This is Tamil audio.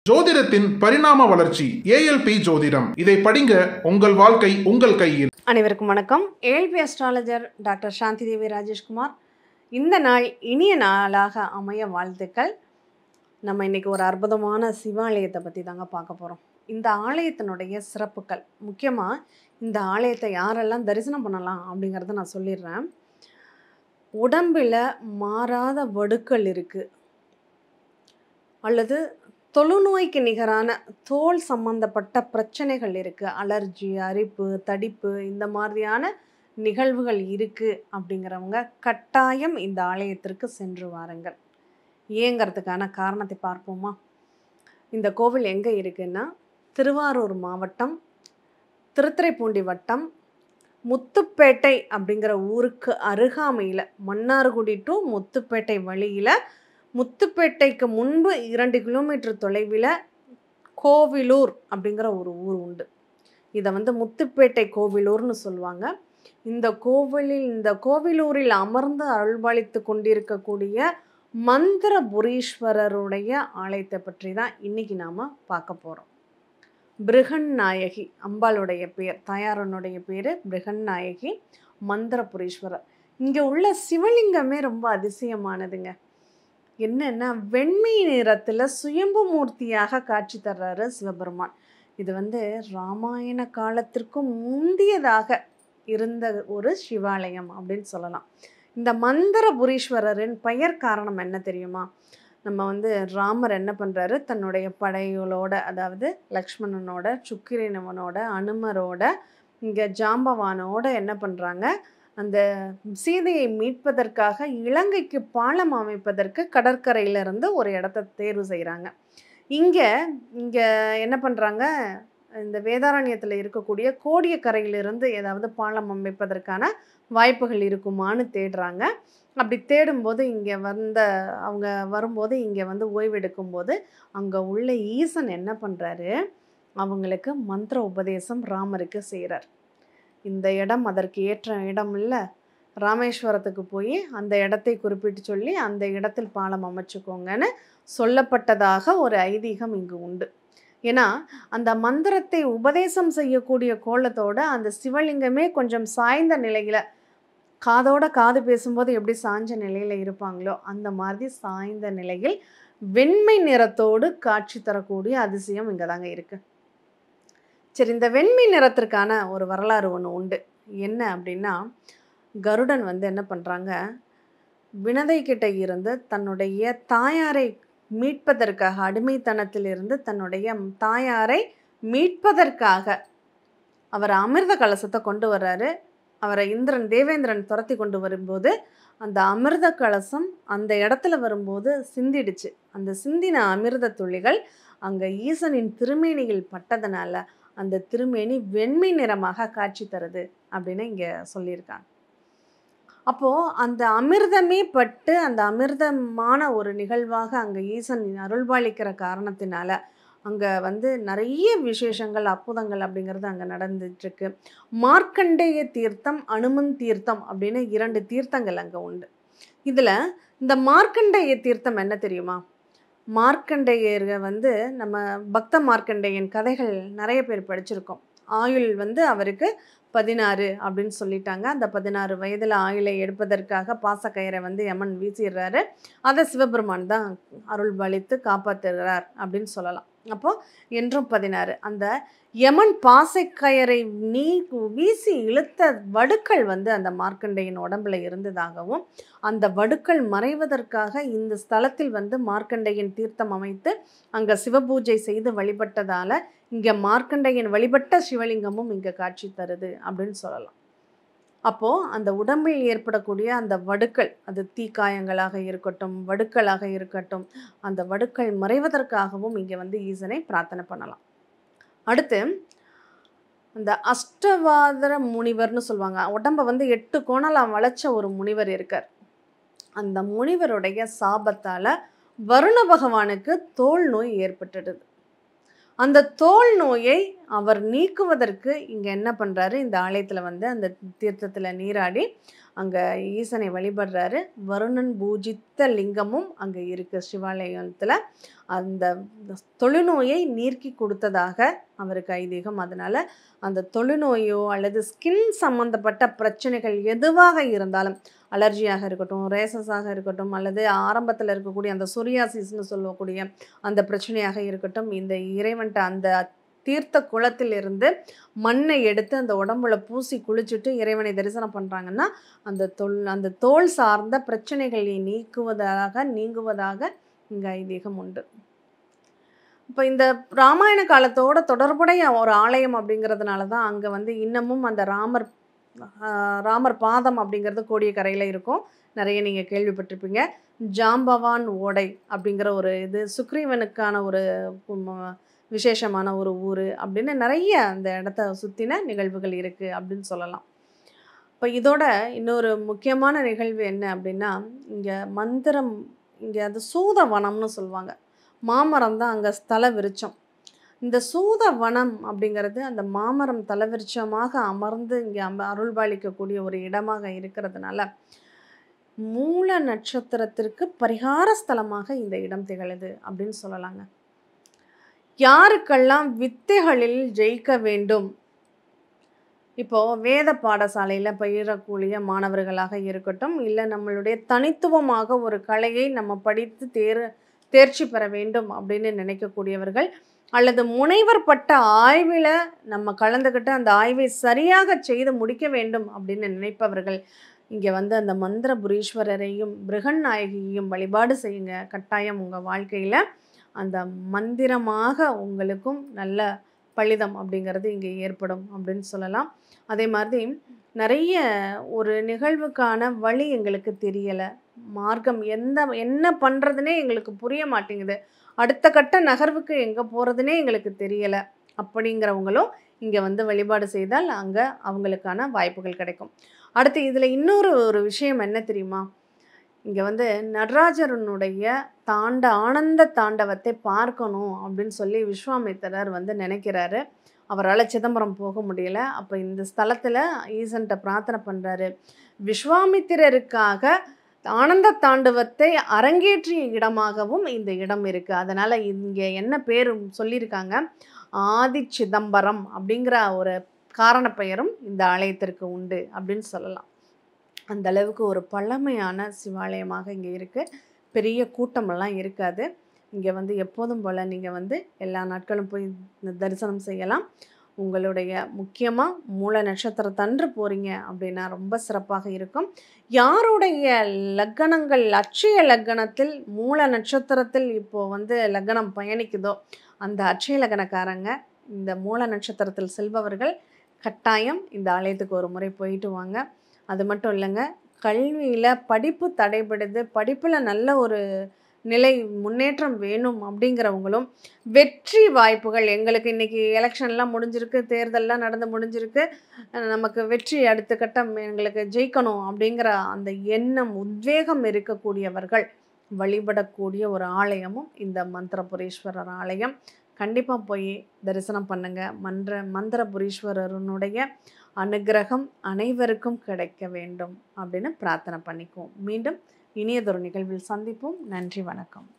ஜோதிடத்தின் பரிணாம வளர்ச்சி ஏஎல்பி ஜோதிடம். இதை படிங்க, உங்கள் வாழ்க்கை உங்கள் கையில். அனைவருக்கும் வணக்கம். ALP astrologer doctor Shanti Devi Rajeshkumar. இந்த நாள் இனிய நாளாக அமைய வாழ்த்துக்கள். நம்ம இன்னைக்கு ஒரு அற்புதமான சிவாலயத்தை பற்றி தாங்க பார்க்க போகிறோம். இந்த ஆலயத்தினுடைய சிறப்புகள், முக்கியமாக இந்த ஆலயத்தை யாரெல்லாம் தரிசனம் பண்ணலாம் அப்படிங்கிறத நான் சொல்லிடுறேன். உடம்பில் மாறாத வடுக்கள் இருக்குது, அல்லது தொழுநோய்க்கு நிகரான தோல் சம்பந்தப்பட்ட பிரச்சனைகள் இருக்குது, அலர்ஜி, அரிப்பு, தடிப்பு, இந்த மாதிரியான நிகழ்வுகள் இருக்குது அப்படிங்கிறவங்க கட்டாயம் இந்த ஆலயத்திற்கு சென்று வாருங்கள். ஏங்கிறதுக்கான காரணத்தை பார்ப்போமா? இந்த கோவில் எங்கே இருக்குன்னா, திருவாரூர் மாவட்டம், திருத்துறைப்பூண்டி வட்டம், முத்துப்பேட்டை அப்படிங்கிற ஊருக்கு அருகாமையில், மன்னார்குடி டு முத்துப்பேட்டை வழியில், முத்துப்பேட்டைக்கு முன்பு 2 கிலோமீட்டர் தொலைவில் கோவிலூர் அப்படிங்கிற ஒரு ஊர் உண்டு. இதை முத்துப்பேட்டை கோவிலூர்னு சொல்லுவாங்க. இந்த கோவிலூரில் அமர்ந்து அருள்பாலித்து கொண்டிருக்கக்கூடிய மந்திரபுரீஸ்வரருடைய ஆலயத்தை பற்றி தான் இன்னைக்கு நாம் பார்க்க போகிறோம். பிருகன்நாயகி அம்பாளுடைய பேர், தாயாரனுடைய பேர் பிருகன்நாயகி மந்திரபுரீஸ்வரர். இங்கே உள்ள சிவலிங்கமே ரொம்ப அதிசயமானதுங்க. என்னென்னா, வெண்மை நிறத்தில் சுயம்பு மூர்த்தியாக காட்சி தர்றாரு சிவபெருமான். இது ராமாயண காலத்திற்கும் முந்தியதாக இருந்த ஒரு சிவாலயம் அப்படின்னு சொல்லலாம். இந்த மந்திரபுரீஸ்வரரின் பெயர் காரணம் என்ன தெரியுமா? நம்ம ராமர் என்ன பண்ணுறாரு, தன்னுடைய படைகளோட, அதாவது லக்ஷ்மணனோட, சுக்கிரனவனோட, அனுமரோட, இங்கே ஜாம்பவானோட என்ன பண்ணுறாங்க, அந்த சீதையை மீட்பதற்காக இலங்கைக்கு பாலம் அமைப்பதற்கு கடற்கரையிலிருந்து ஒரு இடத்த தேர்வு செய்கிறாங்க. இங்கே என்ன பண்ணுறாங்க, இந்த வேதாரண்யத்தில் இருக்கக்கூடிய கோடியக்கரையிலிருந்து ஏதாவது பாலம் அமைப்பதற்கான வாய்ப்புகள் இருக்குமான்னு தேடுறாங்க. அப்படி தேடும்போது அவங்க வரும்போது இங்கே ஓய்வெடுக்கும்போது அங்கே உள்ள ஈசன் என்ன பண்ணுறாரு, அவங்களுக்கு மந்திர உபதேசம் ராமருக்கு செய்கிறார். இந்த இடம் அதற்கு ஏற்ற இடம் இல்லை, ராமேஸ்வரத்துக்கு போய் அந்த இடத்தை குறிப்பிட்டு சொல்லி அந்த இடத்தில் பாலம் அமைச்சுக்கோங்கன்னு சொல்லப்பட்டதாக ஒரு ஐதீகம் இங்கு உண்டு. ஏன்னா அந்த மந்திரத்தை உபதேசம் செய்யக்கூடிய கோலத்தோட அந்த சிவலிங்கமே கொஞ்சம் சாய்ந்த நிலையில், காதோட காது பேசும்போது எப்படி சாய்ஞ்ச நிலையில் இருப்பாங்களோ அந்த மாதிரி சாய்ந்த நிலையில் வெண்மை நிறத்தோடு காட்சி தரக்கூடிய அதிசயம் இங்கே தாங்க இருக்குது. சரி, இந்த வெண்மை நிறத்திற்கான ஒரு வரலாறு ஒன்று உண்டு. என்ன அப்படின்னா, கருடன் என்ன பண்ணுறாங்க, வினதை கிட்ட இருந்து தன்னுடைய தாயாரை மீட்பதற்காக, அடிமைத்தனத்திலிருந்து தன்னுடைய தாயாரை மீட்பதற்காக அவர் அமிர்த கலசத்தை கொண்டு வர்றாரு. அவரை தேவேந்திரன் துரத்தி கொண்டு வரும்போது அந்த அமிர்த கலசம் அந்த இடத்துல வரும்போது சிந்திடுச்சு. அந்த சிந்தின அமிர்த துளிகள் அங்கே ஈசனின் திருமேனியில் பட்டதனால அந்த திருமேனி வெண்மை நிறமாக காட்சி தருது அப்படின்னு இங்கே சொல்லியிருக்காங்க. அப்போது அந்த அமிர்தமே பட்டு அந்த அமிர்தமான ஒரு நிகழ்வாக அங்கே ஈசன் அருள்பாலிக்கிற காரணத்தினால அங்கே நிறைய விசேஷங்கள், அற்புதங்கள் அப்படிங்கிறது அங்கே நடந்துட்டுருக்கு. மார்க்கண்டேய தீர்த்தம், அனுமன் தீர்த்தம் அப்படின்னு 2 தீர்த்தங்கள் அங்கே உண்டு. இதில் இந்த மார்க்கண்டேய தீர்த்தம் என்ன தெரியுமா? மார்க்கண்டேயர் நம்ம பக்த மார்க்கண்டேயன் கதைகள் நிறைய பேர் படிச்சிருக்கோம். ஆயுள் அவருக்கு 16 அப்படின்னு சொல்லிட்டாங்க. அந்த 16 வயதில் ஆயுளை எடுப்பதற்காக பாசக்கயிறை யமன் வீசிடுறாரு. அதை சிவபெருமான் தான் அருள் பாலித்து காப்பாற்றுகிறார் அப்படின்னு சொல்லலாம். அப்போது என்றும் 16. அந்த யமன் பாசக்கயிறை வீசி இழுத்த வடுக்கள் அந்த மார்க்கண்டேயன் உடம்புல இருந்ததாகவும், அந்த வடுக்கள் மறைவதற்காக இந்த ஸ்தலத்தில் மார்க்கண்டேயன் தீர்த்தம் அமைத்து அங்கே சிவபூஜை செய்து வழிபட்டதால் இங்கே மார்க்கண்டேயன் வழிபட்ட சிவலிங்கமும் இங்கே காட்சி தருது அப்படின்னு சொல்லலாம். அப்போது அந்த உடம்பில் ஏற்படக்கூடிய அந்த வடுக்கள், அது தீக்காயங்களாக இருக்கட்டும், வடுக்களாக இருக்கட்டும், அந்த வடுக்கள் மறைவதற்காகவும் இங்கே ஈசனை பிரார்த்தனை பண்ணலாம். அடுத்து அந்த அஷ்டவாதர முனிவர்னு சொல்லுவாங்க. உடம்பை 8 கோணலாம் வளைச்ச ஒரு முனிவர் இருக்கார். அந்த முனிவருடைய சாபத்தால் வருண பகவானுக்கு தோல் நோய் ஏற்பட்டுடுது. அந்த தோல் நோயை அவர் நீக்குவதற்கு இங்கே என்ன பண்ணுறாரு, இந்த ஆலயத்தில் வந்து அந்த தீர்த்தத்தில் நீராடி அங்கே ஈசனை வழிபடுறாரு. வருணன் பூஜித்த லிங்கமும் அங்கே இருக்குது சிவாலயத்தில். அந்த தொழுநோயை நீக்கி கொடுத்ததாக அவருக்கு ஐதீகம். அதனால் அந்த தொழுநோயோ அல்லது ஸ்கின் சம்மந்தப்பட்ட பிரச்சனைகள் எதுவாக இருந்தாலும், அலர்ஜியாக இருக்கட்டும், ரேசஸாக இருக்கட்டும், அல்லது ஆரம்பத்தில் இருக்கக்கூடிய அந்த சொரியாசிஸ்னு சொல்லக்கூடிய அந்த பிரச்சனையாக இருக்கட்டும், இந்த இறைவன்ட்ட அந்த தீர்த்த குளத்திலிருந்து மண்ணை எடுத்து அந்த உடம்புல பூசி குளிச்சுட்டு இறைவனை தரிசனம் பண்ணுறாங்கன்னா அந்த தோல் சார்ந்த பிரச்சனைகளை நீங்குவதாக இங்கே ஐதீகம் உண்டு. இப்போ இந்த ராமாயண காலத்தோட தொடர்புடைய ஒரு ஆலயம் அப்படிங்கிறதுனால தான் அங்கே வந்து இன்னமும் அந்த ராமர் பாதம் அப்படிங்கிறது கோடியக்கரையில் இருக்கும். நிறைய நீங்கள் கேள்விப்பட்டிருப்பீங்க. ஜாம்பவான் ஓடை அப்படிங்கிற ஒரு இது சுக்ரீவனுக்கான ஒரு விசேஷமான ஒரு ஊர் அப்படின்னு நிறைய அந்த இடத்த சுற்றின நிகழ்வுகள் இருக்குது அப்படின்னு சொல்லலாம். இப்போ இதோட இன்னொரு முக்கியமான நிகழ்வு என்ன அப்படின்னா, இங்கே அது சூத வனம்னு சொல்லுவாங்க. மாமரம் தான் அங்கே ஸ்தல விருட்சம். இந்த சூத வனம் அப்படிங்கிறது அந்த மாமரம் தலவிருட்சமாக அமர்ந்து இங்கே அருள்பாலிக்கக்கூடிய ஒரு இடமாக இருக்கிறதுனால மூல நட்சத்திரத்திற்கு பரிகார ஸ்தலமாக இந்த இடம் திகழுது அப்படின்னு சொல்லலாங்க. யாருக்கெல்லாம் வித்தைகளில் ஜெயிக்க வேண்டும், இப்போது வேத பாடசாலையில் பயிரக்கூடிய மாணவர்களாக இருக்கட்டும், இல்லை நம்மளுடைய தனித்துவமாக ஒரு கலையை நம்ம படித்து தேர்ச்சி பெற வேண்டும் அப்படின்னு நினைக்கக்கூடியவர்கள், அல்லது முனைவர் பட்ட ஆய்வில் நம்ம கலந்துக்கிட்டு அந்த ஆய்வை சரியாக செய்து முடிக்க வேண்டும் அப்படின்னு நினைப்பவர்கள் இங்கே வந்து அந்த மந்திரபுரீஸ்வரரையும் பிருகன் நாயகியையும் வழிபாடு செய்யுங்க. கட்டாயம் உங்கள் வாழ்க்கையில் அந்த மந்திரமாக உங்களுக்கும் நல்ல பலிதம் அப்படிங்கிறது இங்கே ஏற்படும் அப்படின்னு சொல்லலாம். அதே மாதிரி நிறைய ஒரு நிகழ்வுக்கான வழி எங்களுக்கு தெரியலை, மார்க்கம் என்ன பண்ணுறதுனே எங்களுக்கு புரிய மாட்டேங்குது, அடுத்த கட்ட நகர்வுக்கு எங்கே போகிறதுனே எங்களுக்கு தெரியலை அப்படிங்கிறவங்களும் இங்கே வந்து வழிபாடு செய்தால் அங்கே அவங்களுக்கான வாய்ப்புகள் கிடைக்கும். அடுத்து இதில் இன்னொரு விஷயம் என்ன தெரியுமா, இங்கே வந்து நடராஜரனுடைய ஆனந்த தாண்டவத்தை பார்க்கணும் அப்படின்னு சொல்லி விஸ்வாமித்திரர் வந்து நினைக்கிறாரு. அவரால் சிதம்பரம் போக முடியல. அப்போ இந்த ஸ்தலத்தில் ஈசன்ட்ட பிரார்த்தனை பண்ணுறாரு. விஸ்வாமித்திரருக்காக ஆனந்த தாண்டவத்தை அரங்கேற்றிய இடமாகவும் இந்த இடம் இருக்குது. அதனால் இங்கே என்ன பேர் சொல்லியிருக்காங்க, ஆதி சிதம்பரம் அப்படிங்கிற ஒரு காரண பெயரும் இந்த ஆலயத்திற்கு உண்டு அப்படின்னு சொல்லலாம். அந்த அளவுக்கு ஒரு பழமையான சிவாலயமாக இங்கே இருக்குது. பெரிய கூட்டமெல்லாம் இருக்காது. இங்கே வந்து எப்போதும் போல் நீங்கள் வந்து எல்லா நாட்களும் போய் தரிசனம் செய்யலாம். உங்களுடைய முக்கியமாக மூல நட்சத்திரத்தன்று போகிறீங்க அப்படின்னா ரொம்ப சிறப்பாக இருக்கும். யாருடைய லக்கணங்கள் அட்சய லக்கணத்தில் மூல நட்சத்திரத்தில் இப்போது வந்து லக்கணம் பயணிக்குதோ அந்த அட்சய லக்கணக்காரங்க இந்த மூல நட்சத்திரத்தில் செல்பவர்கள் கட்டாயம் இந்த ஆலயத்துக்கு ஒரு முறை போயிட்டு வாங்க. அது மட்டும் இல்லைங்க, கல்வியில் படிப்பு தடைபடுது, படிப்பில் நல்ல ஒரு நிலை முன்னேற்றம் வேணும் அப்படிங்கிறவங்களும் வெற்றி வாய்ப்புகள், எங்களுக்கு இன்றைக்கி எலெக்ஷன்லாம் முடிஞ்சிருக்கு, தேர்தல்லாம் நடந்து முடிஞ்சிருக்கு, நமக்கு வெற்றி அடுத்த கட்டம் எங்களுக்கு ஜெயிக்கணும் அப்படிங்கிற அந்த எண்ணம் உத்வேகம் இருக்கக்கூடியவர்கள் வழிபடக்கூடிய ஒரு ஆலயமும் இந்த மந்திரபுரீஸ்வரர் ஆலயம். கண்டிப்பாக போய் தரிசனம் பண்ணுங்கள். மந்திரபுரீஸ்வரனுடைய அனுகிரகம் அனைவருக்கும் கிடைக்க வேண்டும் அப்படின்னு பிரார்த்தனை பண்ணிக்குவோம். மீண்டும் இனியதொரு நிகழ்வில் சந்திப்போம். நன்றி, வணக்கம்.